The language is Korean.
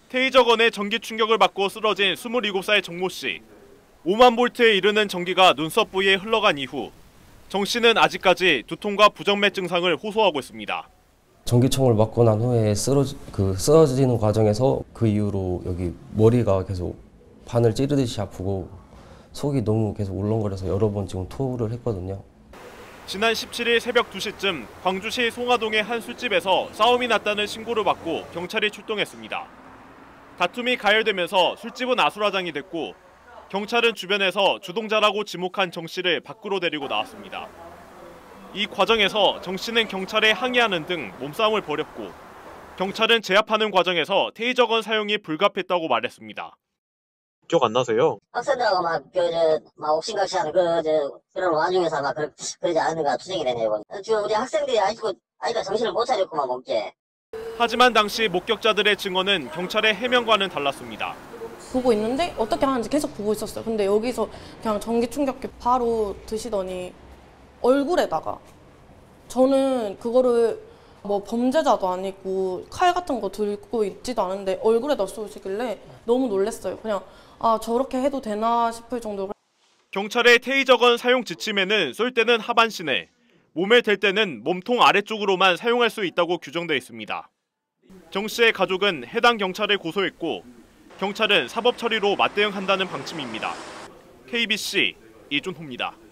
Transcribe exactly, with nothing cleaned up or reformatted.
테이저건의 전기 충격을 받고 쓰러진 스물일곱 살 정모 씨. 오만 볼트에 이르는 전기가 눈썹 부위에 흘러간 이후 정 씨는 아직까지 두통과 부정맥 증상을 호소하고 있습니다. 전기총을 맞고 난 후에 쓰러지, 그 쓰러지는 과정에서 그 이후로 여기 머리가 계속 바늘 찌르듯이 아프고 속이 너무 계속 울렁거려서 여러 번 지금 토를 했거든요. 지난 십칠일 새벽 두 시쯤 광주시 송화동의 한 술집에서 싸움이 났다는 신고를 받고 경찰이 출동했습니다. 다툼이 가열되면서 술집은 아수라장이 됐고 경찰은 주변에서 주동자라고 지목한 정 씨를 밖으로 데리고 나왔습니다. 이 과정에서 정 씨는 경찰에 항의하는 등 몸싸움을 벌였고 경찰은 제압하는 과정에서 테이저건 사용이 불가피했다고 말했습니다. 기억 안 나세요? 학생들하고 막, 그, 저, 막, 옥신각신하는 그, 저, 그런 와중에서 막, 그, 그러지 않은가 투쟁이 되네요. 지금 우리 학생들이 아직도, 아직도 정신을 못 차렸구만, 먹게. 하지만 당시 목격자들의 증언은 경찰의 해명과는 달랐습니다. 보고 있는데 어떻게 하는지 계속 보고 있었어요. 근데 여기서 그냥 전기 충격기 바로 드시더니 얼굴에다가 저는 그거를 뭐 범죄자도 아니고 칼 같은 거 들고 있지도 않은데 얼굴에다 쏘시길래 너무 놀랐어요. 그냥 아 저렇게 해도 되나 싶을 정도로. 경찰의 테이저건 사용 지침에는 쏠 때는 하반신에, 몸에 댈 때는 몸통 아래쪽으로만 사용할 수 있다고 규정돼 있습니다. 정 씨의 가족은 해당 경찰에 고소했고 경찰은 사법 처리로 맞대응한다는 방침입니다. 케이비씨 이준호입니다.